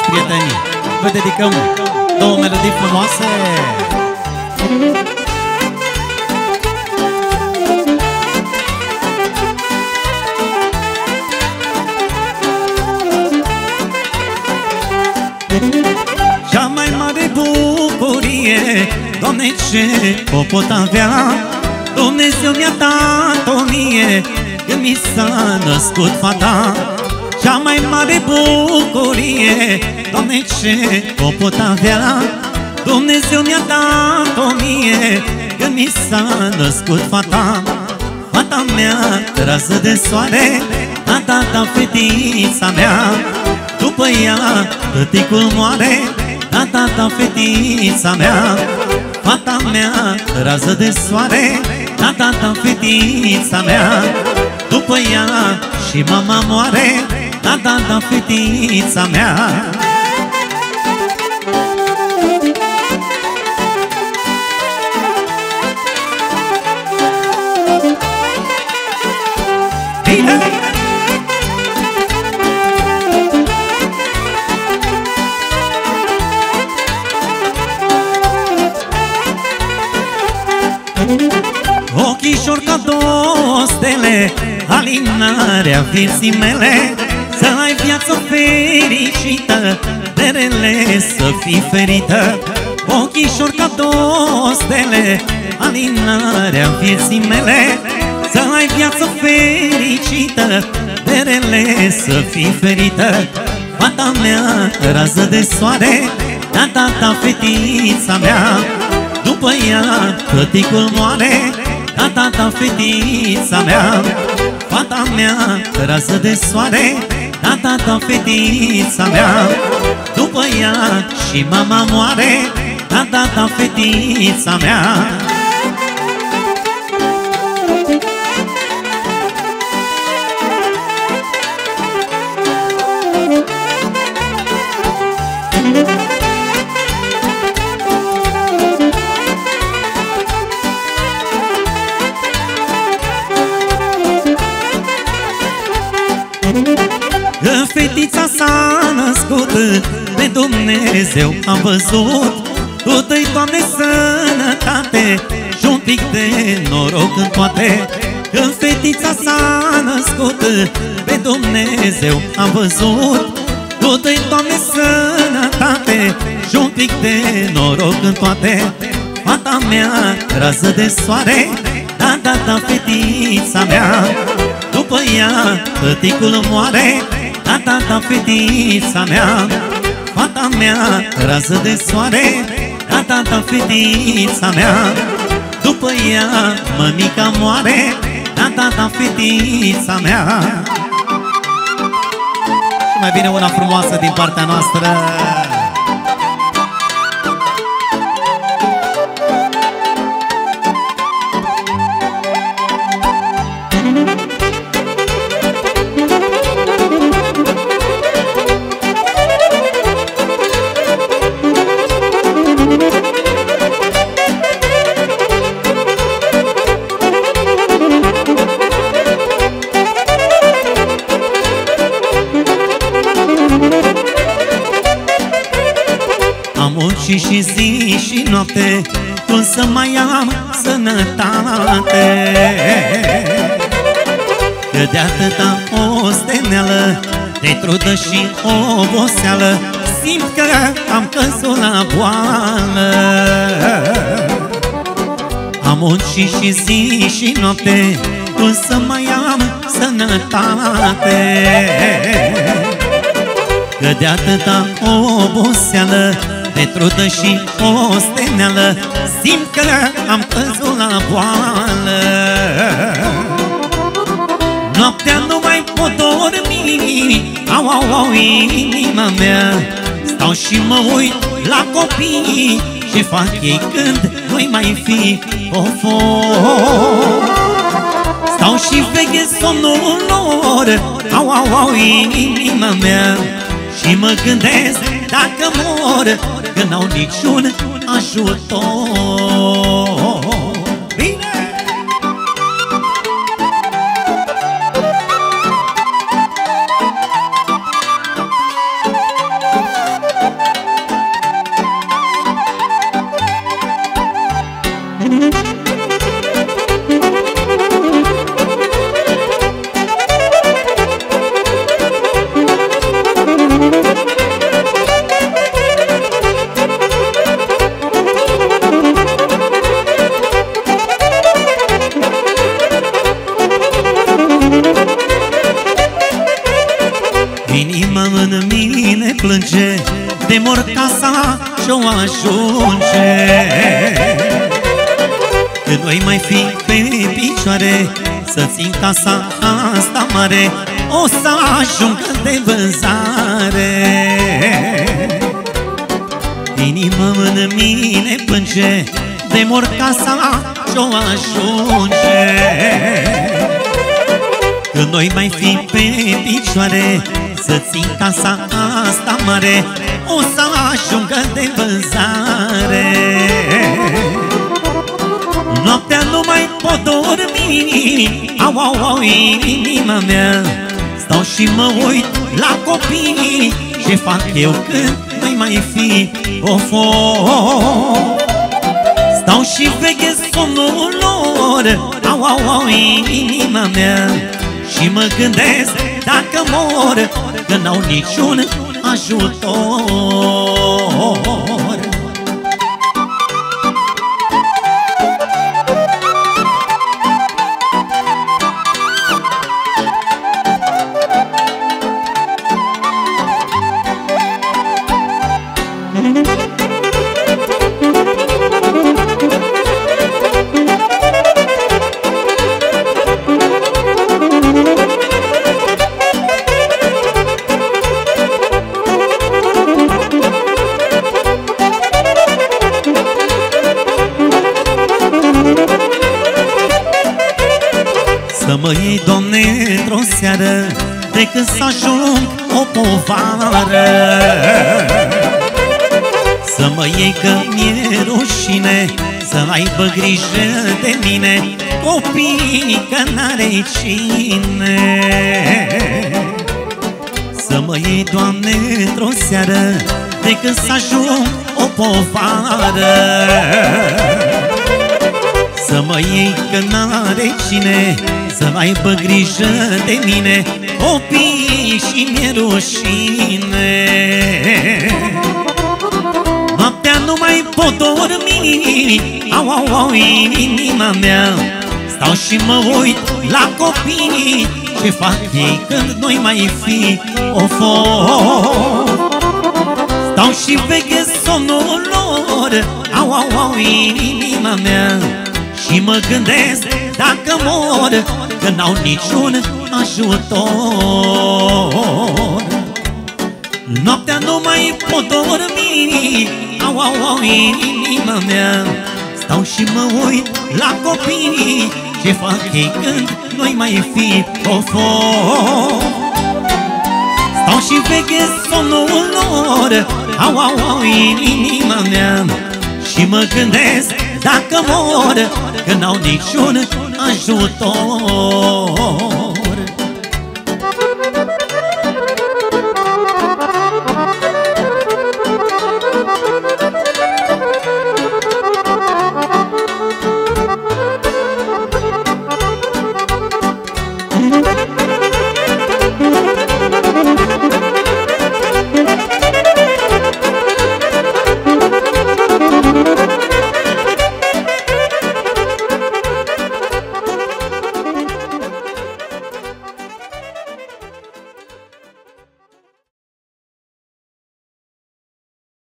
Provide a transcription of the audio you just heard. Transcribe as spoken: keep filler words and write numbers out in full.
prieteni, vă dedicăm două melodii frumoase. Cea mai mare bucurie, Doamne, ce o pot avea, Dumnezeu mi-a dat-o mie când mi s-a născut fata. Cea mai mare bucurie, Doamne, ce o pot avea, Dumnezeu mi-a dat-o mie când mi s-a născut fata. Fata mea, rază de soare, a dat fetița mea. După ea, tăticul moare, a dat fetița mea. Fata mea, rază de soare, a dat fetița mea. După ea și mama moare, a dat fetița mea. Ochișor ca două stele, alinarea vieții mele, să ai viață fericită, de rele să fii ferită. Ochișor ca două stele, alinarea vieții mele, să ai viață fericită, de rele să fii ferită. Fata mea, rază de soare, a dat fetița mea. După ea, tăticul moare, a dat fetița mea. Fata mea, rază de soare, a dat fetița mea. După ea și mama moare, a dat fetița mea. Fetița s-a născut, pe Dumnezeu am văzut. Tu dă-i, Doamne, sănătate și un pic de noroc în toate. Când fetița s-a născut, pe Dumnezeu am văzut. Tu dă-i, Doamne, sănătate și un pic de noroc în toate. Fata mea, rază de soare, a dat fetița mea. După ea, tăticul moare, a dat fetița mea. Fata mea, rază de soare, a dat fetița mea. După ea, mămica moare, a dat fetița mea. Și mai bine una frumoasă din partea noastră. Și și zi și noapte, cum să mai am sănătate, că de atâta osteneală, de trudă și oboseală, simt că am căzut la boală. Am muncit și zi și noapte, cum să mai am sănătate, că de atâta oboseală, de trudă și osteneală, simt că am căzut la boală. Noaptea nu mai pot dormi, au, au, au, inima mea. Stau și mă uit la copii, ce fac ei când nu-i mai fi of. Stau și veghez somnul lor, au, au, au, inima mea. Și mă gândesc dacă mor, că n-au niciun ajutor. Bine! plânge, de mor casa și-o ajunge. Când noi mai fi pe picioare, să țin casa asta mare, o să ajungă de vânzare. Inima în mine plânge, de mor casa și-o ajunge. Când noi mai fi pe picioare, să țin casa asta mare, o să ajungă de vânzare. Noaptea nu mai pot dormi, au, au, au, inima mea. Stau și mă uit la copii, ce fac eu când nu-i mai fi of, of. Stau și veghez somnul lor, au, au, au, inima mea. Și mă gândesc dacă mor, că n-au niciun ajutor. Să mă iei, Doamne, într-o seară, decât să ajung o povară. Să mă iei că mi-e rușine, să aibă grijă de mine copiii, că n-are cine. Să mă iei, Doamne, într-o seară, decât să ajung o povară. Să mă iei că n-are cine, să aibă grijă de mine copiii, și mi-e rușine. Noaptea nu mai pot dormi, au, au, au, inima mea. Stau și mă uit la copii, ce fac ei când nu-i mai fi of, of. Stau și veghez somnul lor, au, au, au, inima mea. Și mă gândesc dacă mor, că n-au niciun ajutor. Noaptea nu mai pot dormi, au, au, au, inima mea. Stau și mă uit la copii, ce fac ei când nu-i mai fi of, of. Stau și veghez somnul lor, au, au, au, inima mea. Și mă gândesc dacă mor, că n-au niciun ajutor.